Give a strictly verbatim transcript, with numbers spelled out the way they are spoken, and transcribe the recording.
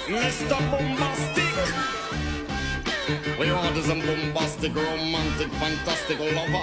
Mister Bombastic. We want some bombastic, romantic, fantastic lover.